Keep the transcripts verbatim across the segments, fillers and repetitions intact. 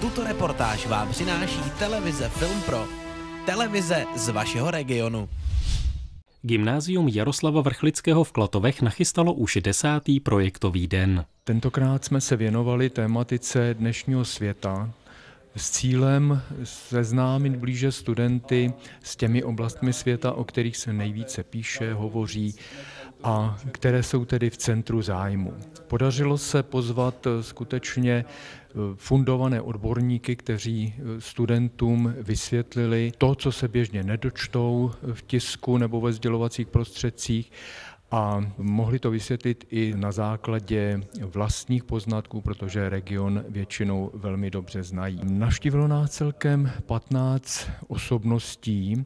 Tuto reportáž vám přináší televize Film Pro. Televize z vašeho regionu. Gymnázium Jaroslava Vrchlického v Klatovech nachystalo už desátý projektový den. Tentokrát jsme se věnovali tématice dnešního světa s cílem seznámit blíže studenty s těmi oblastmi světa, o kterých se nejvíce píše, hovoří a které jsou tedy v centru zájmu. Podařilo se pozvat skutečně fundované odborníky, kteří studentům vysvětlili to, co se běžně nedočtou v tisku nebo ve sdělovacích prostředcích, a mohli to vysvětlit i na základě vlastních poznatků, protože region většinou velmi dobře znají. Navštívilo nás celkem patnáct osobností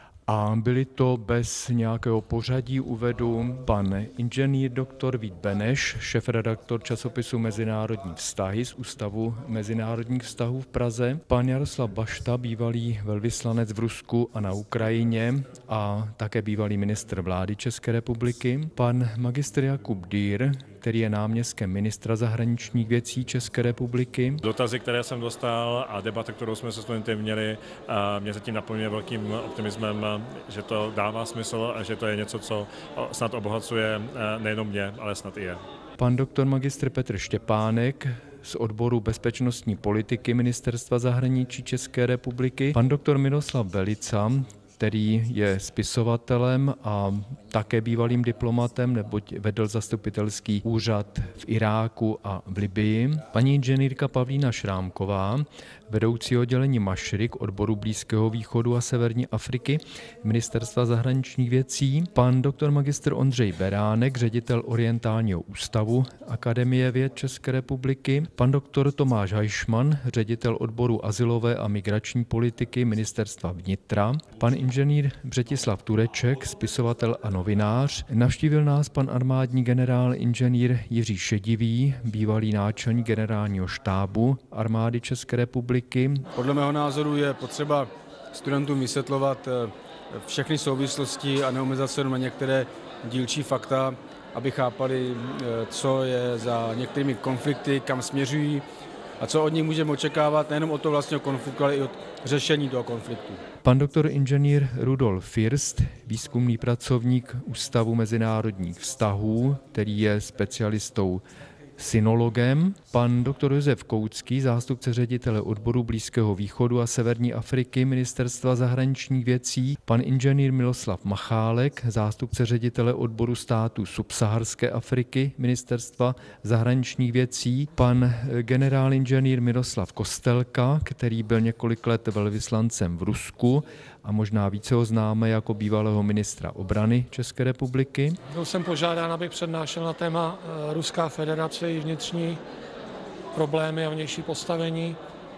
a byli to bez nějakého pořadí uvedu pan inženýr doktor Vít Beneš, šéfredaktor časopisu Mezinárodní vztahy z Ústavu mezinárodních vztahů v Praze, pan Jaroslav Bašta, bývalý velvyslanec v Rusku a na Ukrajině a také bývalý ministr vlády České republiky, pan magistr Jakub Dýr, který je náměstkem ministra zahraničních věcí České republiky. Dotazy, které jsem dostal a debata, kterou jsme se studenty měli, mě zatím naplňuje velkým optimismem, že to dává smysl a že to je něco, co snad obohacuje nejenom mě, ale snad i je. Pan doktor magistr Petr Štěpánek z odboru bezpečnostní politiky Ministerstva zahraničí České republiky, pan doktor Miroslav Belica, který je spisovatelem a také bývalým diplomatem, neboť vedl zastupitelský úřad v Iráku a v Libyi. Paní inženýrka Pavlína Šrámková, vedoucí oddělení Mašrik odboru Blízkého východu a Severní Afriky Ministerstva zahraničních věcí. Pan doktor magistr Ondřej Beránek, ředitel Orientálního ústavu Akademie věd České republiky. Pan doktor Tomáš Hajšman, ředitel odboru azylové a migrační politiky Ministerstva vnitra. Pan inženýr Břetislav Tureček, spisovatel a novinář. Navštívil nás pan armádní generál inženýr Jiří Šedivý, bývalý náčelník generálního štábu armády České republiky. Podle mého názoru je potřeba studentům vysvětlovat všechny souvislosti a neomezat se na některé dílčí fakta, aby chápali, co je za některými konflikty, kam směřují a co od nich můžeme očekávat, nejenom od toho vlastního konfliktu, ale i od řešení toho konfliktu. Pan doktor inženýr Rudolf First, výzkumný pracovník Ústavu mezinárodních vztahů, který je specialistou synologem, pan doktor Josef Koucký, zástupce ředitele odboru Blízkého východu a Severní Afriky Ministerstva zahraničních věcí, pan inženýr Miloslav Machálek, zástupce ředitele odboru států subsaharské Afriky Ministerstva zahraničních věcí, pan generál inženýr Miroslav Kostelka, který byl několik let velvyslancem v Rusku a možná více ho známe jako bývalého ministra obrany České republiky. Byl jsem požádán, abych přednášel na téma Ruská federace, vnitřní problémy a vnější postavení.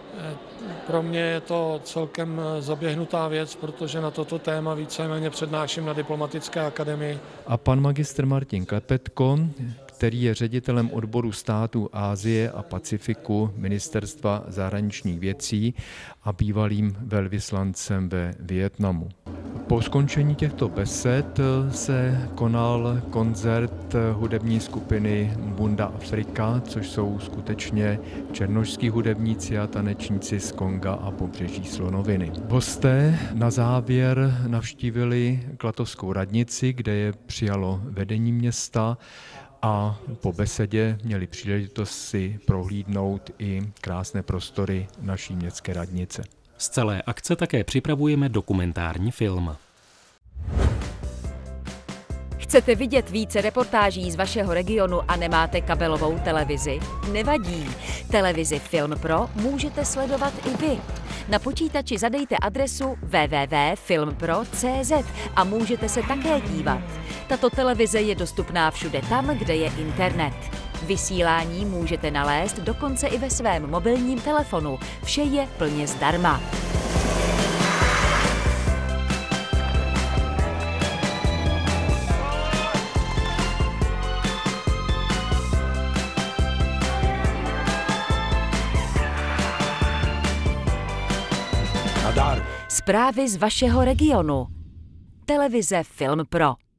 Pro mě je to celkem zaběhnutá věc, protože na toto téma víceméně přednáším na Diplomatické akademii. A pan magistr Martin Klepetko, který je ředitelem odboru států Asie a Pacifiku Ministerstva zahraničních věcí a bývalým velvyslancem ve Vietnamu. Po skončení těchto besed se konal koncert hudební skupiny Bunda Afrika, což jsou skutečně černošský hudebníci a tanečníci z Konga a pobřeží Slonoviny. Hosté na závěr navštívili Klatovskou radnici, kde je přijalo vedení města, a po besedě měli příležitost si prohlídnout i krásné prostory naší městské radnice. Z celé akce také připravujeme dokumentární film. Chcete vidět více reportáží z vašeho regionu a nemáte kabelovou televizi? Nevadí. Televizi Film Pro můžete sledovat i vy. Na počítači zadejte adresu w w w tečka film pro tečka c z a můžete se také dívat. Tato televize je dostupná všude tam, kde je internet. Vysílání můžete nalézt dokonce i ve svém mobilním telefonu. Vše je plně zdarma. Zprávy z vašeho regionu. Televize Film Pro.